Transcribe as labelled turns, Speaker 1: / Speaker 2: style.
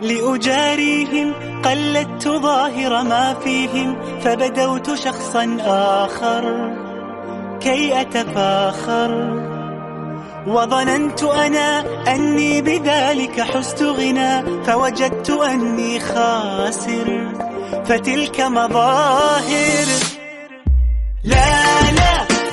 Speaker 1: لأجاريهم قلدت ظاهر ما فيهم، فبدوت شخصا آخر كي أتفاخر، وظننت أنا أني بذلك حزت غنى، فوجدت أني خاسر، فتلك مظاهر. لا لا